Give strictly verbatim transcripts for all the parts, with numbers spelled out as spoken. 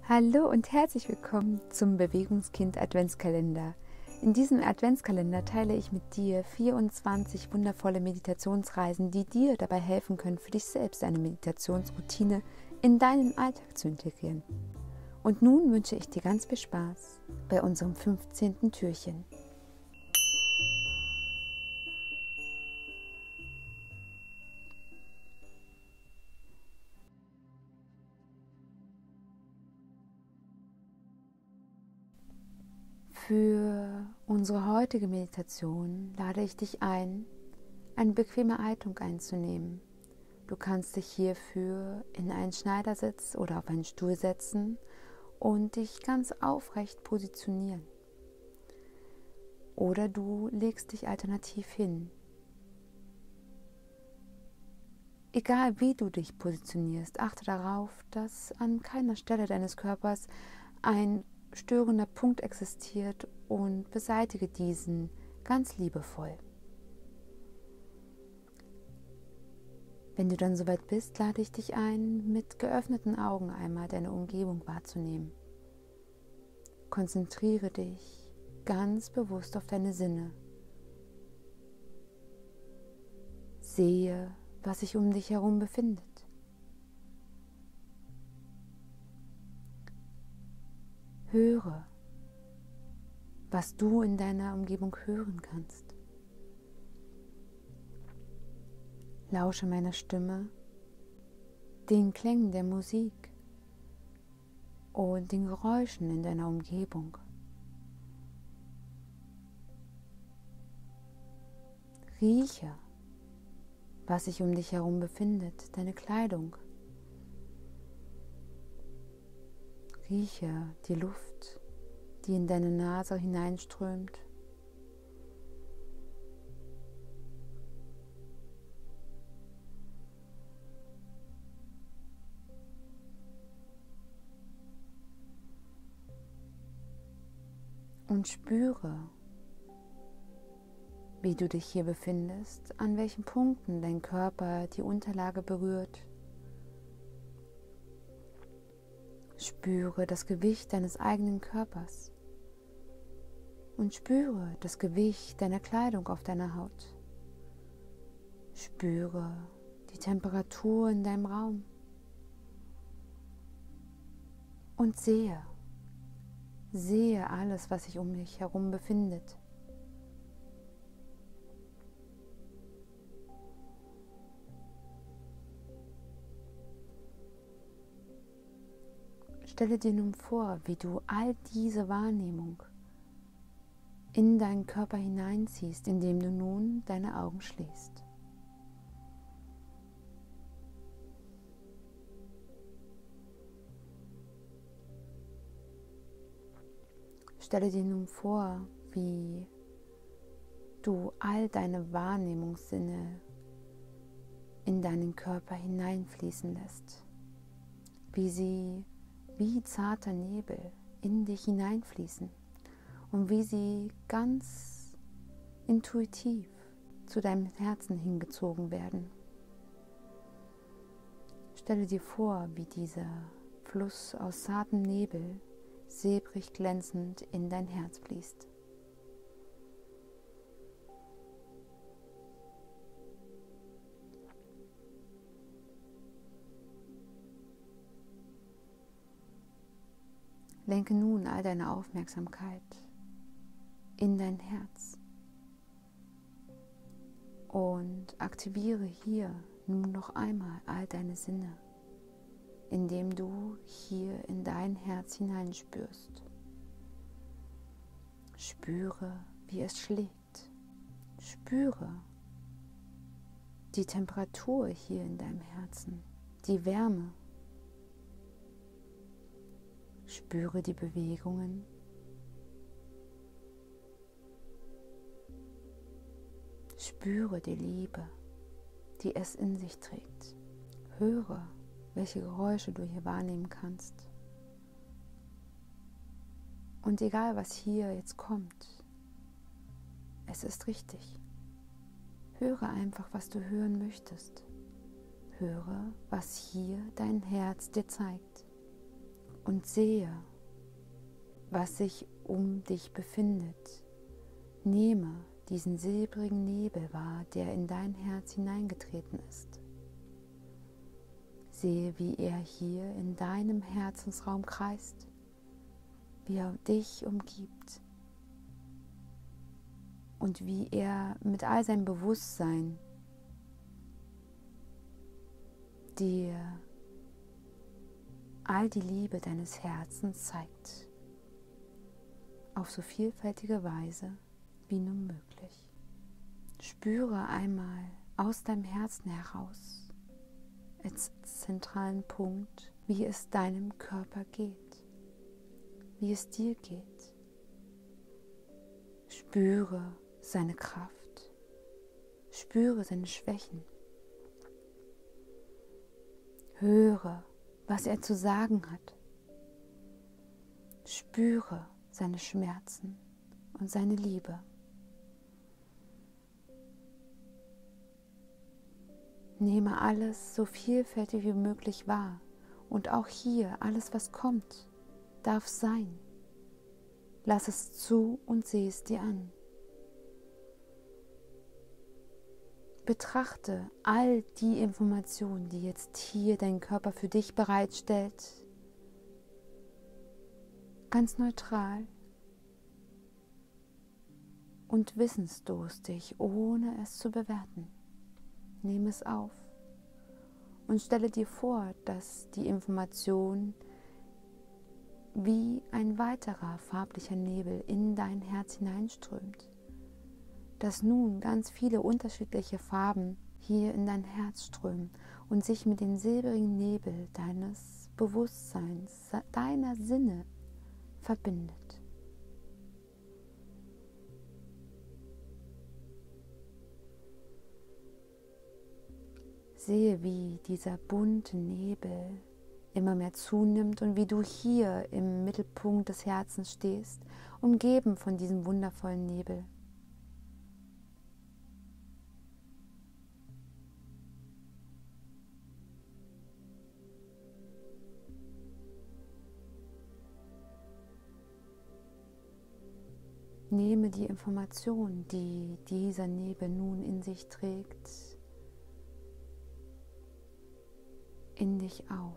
Hallo und herzlich willkommen zum Bewegungskind Adventskalender. In diesem Adventskalender teile ich mit dir vierundzwanzig wundervolle Meditationsreisen, die dir dabei helfen können, für dich selbst eine Meditationsroutine in deinen Alltag zu integrieren. Und nun wünsche ich dir ganz viel Spaß bei unserem fünfzehnten Türchen. Für unsere heutige Meditation lade ich dich ein, eine bequeme Haltung einzunehmen. Du kannst dich hierfür in einen Schneidersitz oder auf einen Stuhl setzen und dich ganz aufrecht positionieren. Oder du legst dich alternativ hin. Egal wie du dich positionierst, achte darauf, dass an keiner Stelle deines Körpers ein störender Punkt existiert und beseitige diesen ganz liebevoll. Wenn du dann soweit bist, lade ich dich ein, mit geöffneten Augen einmal deine Umgebung wahrzunehmen. Konzentriere dich ganz bewusst auf deine Sinne. Sehe, was sich um dich herum befindet. Höre, was du in deiner Umgebung hören kannst. Lausche meiner Stimme, den Klängen der Musik und den Geräuschen in deiner Umgebung. Rieche, was sich um dich herum befindet, deine Kleidung. Rieche die Luft, die in deine Nase hineinströmt. Und spüre, wie du dich hier befindest, an welchen Punkten dein Körper die Unterlage berührt. Spüre das Gewicht deines eigenen Körpers und spüre das Gewicht deiner Kleidung auf deiner Haut. Spüre die Temperatur in deinem Raum und sehe, sehe alles, was sich um dich herum befindet. Stelle dir nun vor, wie du all diese Wahrnehmung in deinen Körper hineinziehst, indem du nun deine Augen schließt. Stelle dir nun vor, wie du all deine Wahrnehmungssinne in deinen Körper hineinfließen lässt, wie sie wie zarter Nebel in dich hineinfließen und wie sie ganz intuitiv zu deinem Herzen hingezogen werden. Stelle dir vor, wie dieser Fluss aus zartem Nebel silbrig glänzend in dein Herz fließt. Lenke nun all deine Aufmerksamkeit in dein Herz und aktiviere hier nun noch einmal all deine Sinne, indem du hier in dein Herz hineinspürst. Spüre, wie es schlägt. Spüre die Temperatur hier in deinem Herzen, die Wärme. Spüre die Bewegungen. Spüre die Liebe, die es in sich trägt. Höre, welche Geräusche du hier wahrnehmen kannst. Und egal, was hier jetzt kommt, es ist richtig. Höre einfach, was du hören möchtest. Höre, was hier dein Herz dir zeigt. und sehe, was sich um dich befindet. Nehme diesen silbrigen Nebel wahr, der in dein Herz hineingetreten ist. Sehe, wie er hier in deinem Herzensraum kreist, wie er dich umgibt und wie er mit all seinem Bewusstsein dir all die Liebe deines Herzens zeigt, auf so vielfältige Weise wie nur möglich. Spüre einmal aus deinem Herzen heraus, als zentralen Punkt, wie es deinem Körper geht, wie es dir geht. Spüre seine Kraft, spüre seine Schwächen. Höre, was er zu sagen hat. Spüre seine Schmerzen und seine Liebe. Nehme alles so vielfältig wie möglich wahr und auch hier alles, was kommt, darf sein. Lass es zu und sieh es dir an. Betrachte all die Informationen, die jetzt hier dein Körper für dich bereitstellt, ganz neutral und wissensdurstig, ohne es zu bewerten. Nimm es auf und stelle dir vor, dass die Information wie ein weiterer farblicher Nebel in dein Herz hineinströmt, dass nun ganz viele unterschiedliche Farben hier in dein Herz strömen und sich mit dem silbrigen Nebel deines Bewusstseins, deiner Sinne verbindet. Sehe, wie dieser bunte Nebel immer mehr zunimmt und wie du hier im Mittelpunkt des Herzens stehst, umgeben von diesem wundervollen Nebel. Nehme die Information, die dieser Nebel nun in sich trägt, in dich auf.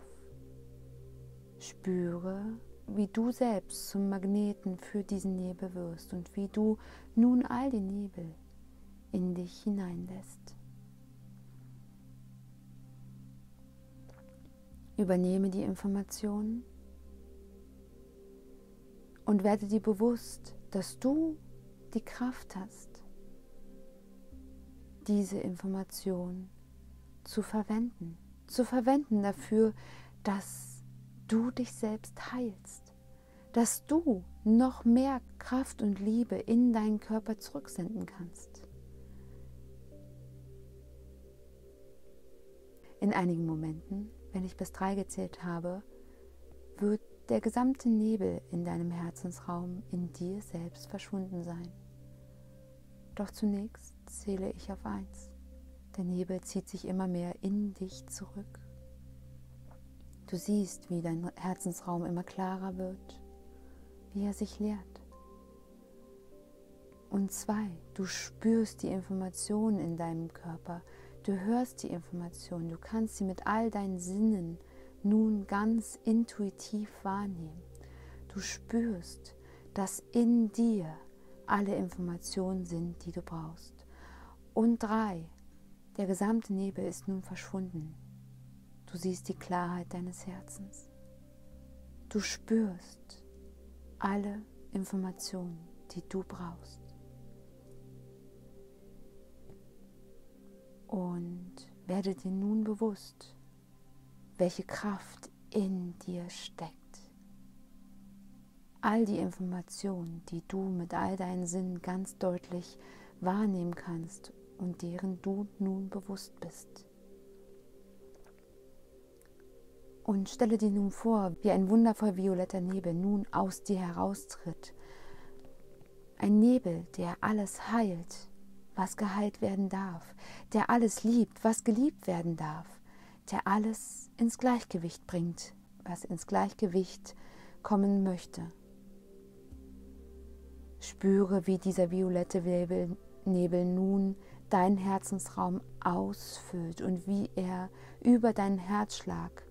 Spüre, wie du selbst zum Magneten für diesen Nebel wirst und wie du nun all den Nebel in dich hineinlässt. Übernehme die Informationen und werde dir bewusst, dass du die Kraft hast, diese Information zu verwenden. zu verwenden dafür, dass du dich selbst heilst, dass du noch mehr Kraft und Liebe in deinen Körper zurücksenden kannst. In einigen Momenten, wenn ich bis drei gezählt habe, wird der gesamte Nebel in deinem Herzensraum in dir selbst verschwunden sein. Doch zunächst zähle ich auf eins. Der Nebel zieht sich immer mehr in dich zurück. Du siehst, wie dein Herzensraum immer klarer wird, wie er sich leert. Und zwei, du spürst die Informationen in deinem Körper, du hörst die Informationen, du kannst sie mit all deinen Sinnen nun ganz intuitiv wahrnehmen. Du spürst, dass in dir alle Informationen sind, die du brauchst. Und drei, der gesamte Nebel ist nun verschwunden. Du siehst die Klarheit deines Herzens. Du spürst alle Informationen, die du brauchst. Und werde dir nun bewusst, welche Kraft in dir steckt. All die Informationen, die du mit all deinen Sinnen ganz deutlich wahrnehmen kannst und deren du nun bewusst bist. Und stelle dir nun vor, wie ein wundervoll violetter Nebel nun aus dir heraustritt. Ein Nebel, der alles heilt, was geheilt werden darf, der alles liebt, was geliebt werden darf, der alles ins Gleichgewicht bringt, was ins Gleichgewicht kommen möchte. Spüre, wie dieser violette Nebel, Nebel nun deinen Herzensraum ausfüllt und wie er über deinen Herzschlag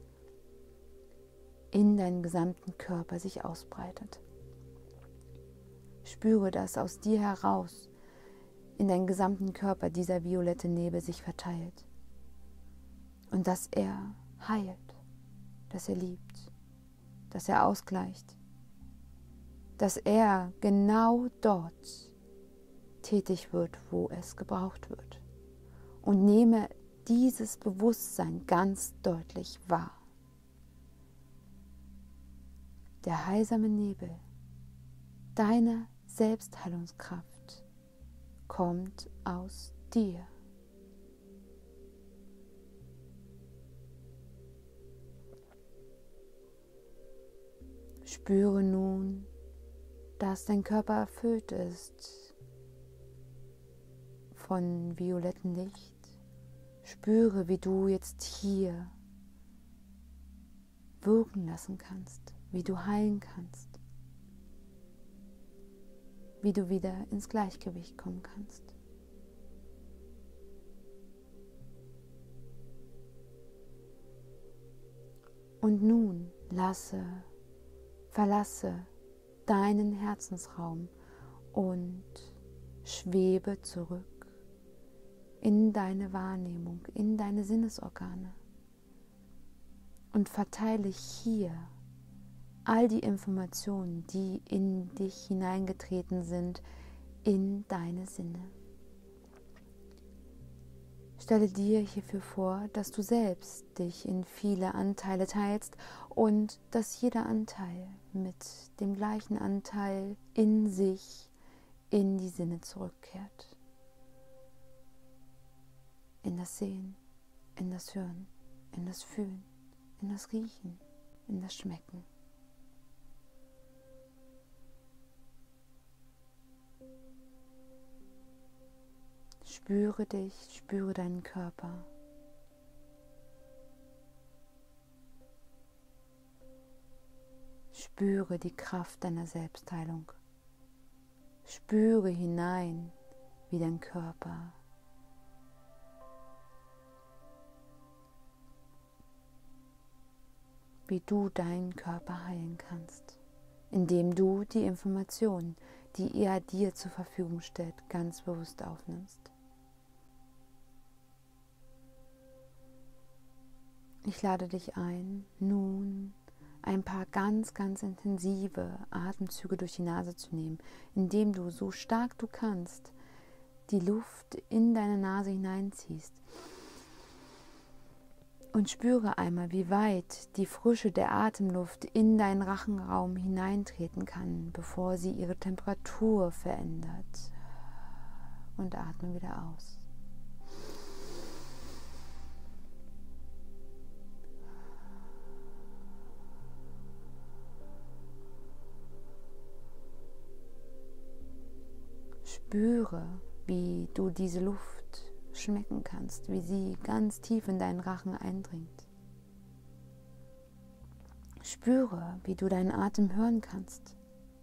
in deinen gesamten Körper sich ausbreitet. Spüre, dass aus dir heraus in deinen gesamten Körper dieser violette Nebel sich verteilt und dass er heilt, dass er liebt, dass er ausgleicht, dass er genau dort tätig wird, wo es gebraucht wird. Und nehme dieses Bewusstsein ganz deutlich wahr. Der heilsame Nebel deiner Selbstheilungskraft kommt aus dir. Spüre nun, dass dein Körper erfüllt ist von violettem Licht. Spüre, wie du jetzt hier wirken lassen kannst, wie du heilen kannst, wie du wieder ins Gleichgewicht kommen kannst. Und nun lasse, verlasse deinen Herzensraum und schwebe zurück in deine Wahrnehmung, in deine Sinnesorgane und verteile hier all die Informationen, die in dich hineingetreten sind, in deine Sinne. Stelle dir hierfür vor, dass du selbst dich in viele Anteile teilst und dass jeder Anteil mit dem gleichen Anteil in sich in die Sinne zurückkehrt. In das Sehen, in das Hören, in das Fühlen, in das Riechen, in das Schmecken. Spüre dich, spüre deinen Körper. Spüre die Kraft deiner Selbstheilung. Spüre hinein, wie dein Körper wie du deinen Körper heilen kannst, indem du die Informationen, die er dir zur Verfügung stellt, ganz bewusst aufnimmst. Ich lade dich ein, nun ein paar ganz, ganz intensive Atemzüge durch die Nase zu nehmen, indem du so stark du kannst die Luft in deine Nase hineinziehst. Und spüre einmal, wie weit die Frische der Atemluft in deinen Rachenraum hineintreten kann, bevor sie ihre Temperatur verändert. Und atme wieder aus. Spüre, wie du diese Luft schmecken kannst, wie sie ganz tief in deinen Rachen eindringt. Spüre, wie du deinen Atem hören kannst.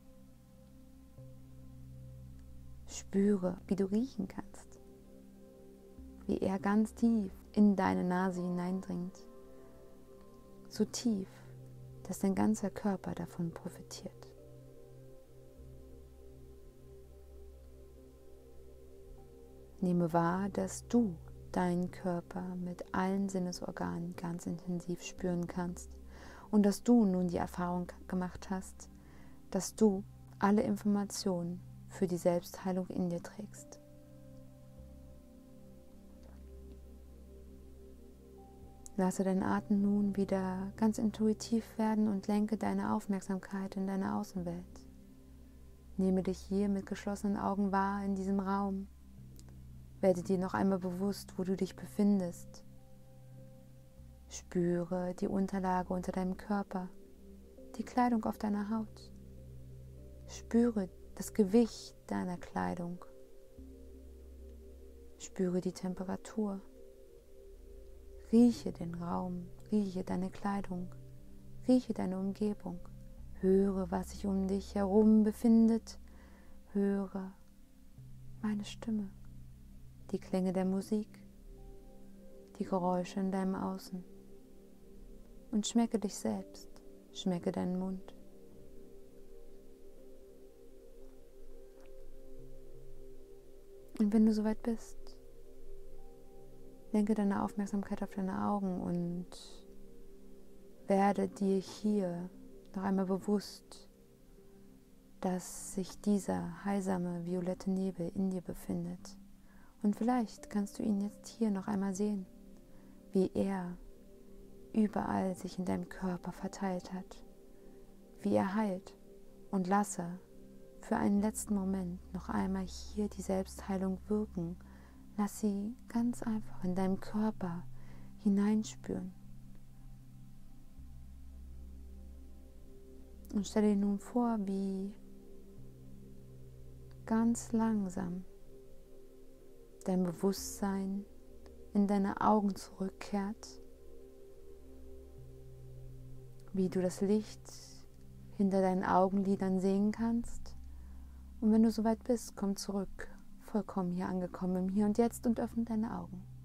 Spüre, wie du riechen kannst, wie er ganz tief in deine Nase hineindringt, so tief, dass dein ganzer Körper davon profitiert. Nehme wahr, dass du deinen Körper mit allen Sinnesorganen ganz intensiv spüren kannst und dass du nun die Erfahrung gemacht hast, dass du alle Informationen für die Selbstheilung in dir trägst. Lasse deinen Atem nun wieder ganz intuitiv werden und lenke deine Aufmerksamkeit in deine Außenwelt. Nehme dich hier mit geschlossenen Augen wahr in diesem Raum. Werde dir noch einmal bewusst, wo du dich befindest. Spüre die Unterlage unter deinem Körper, die Kleidung auf deiner Haut. Spüre das Gewicht deiner Kleidung. Spüre die Temperatur. Rieche den Raum, rieche deine Kleidung, Rieche deine Umgebung. Höre, was sich um dich herum befindet. Höre meine Stimme, die Klänge der Musik, die Geräusche in deinem Außen. Und schmecke dich selbst, schmecke deinen Mund. Und wenn du soweit bist, lenke deine Aufmerksamkeit auf deine Augen und werde dir hier noch einmal bewusst, dass sich dieser heilsame violette Nebel in dir befindet. Und vielleicht kannst du ihn jetzt hier noch einmal sehen, wie er überall sich in deinem Körper verteilt hat, wie er heilt, und lasse für einen letzten Moment noch einmal hier die Selbstheilung wirken. Lass sie ganz einfach in deinem Körper hineinspüren. Und stelle dir nun vor, wie ganz langsam dein Bewusstsein in deine Augen zurückkehrt, wie du das Licht hinter deinen Augenlidern sehen kannst. Und wenn du soweit bist, komm zurück, vollkommen hier angekommen im Hier und Jetzt, und öffne deine Augen.